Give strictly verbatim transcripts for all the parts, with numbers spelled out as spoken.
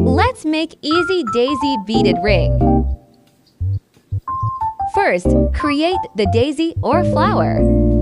Let's make easy daisy beaded ring. First, create the daisy or flower.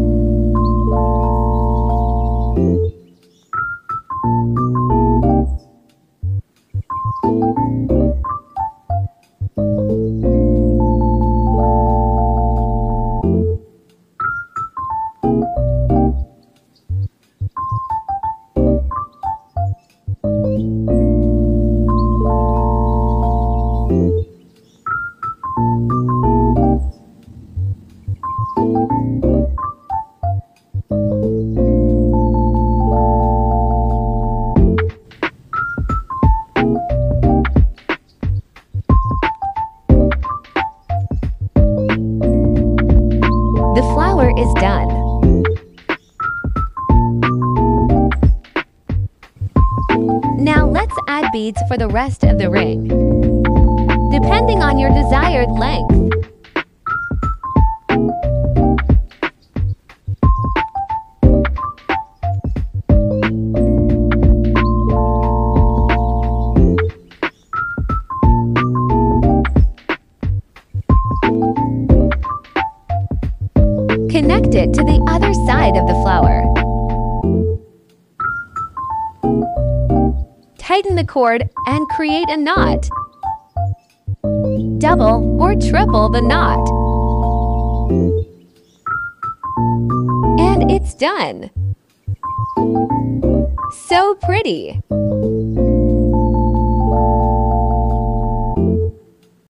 The flower is done. Now let's add beads for the rest of the ring, depending on your desired length. Connect it to the other side of the flower. Tighten the cord and create a knot. Double or triple the knot. And it's done! So pretty!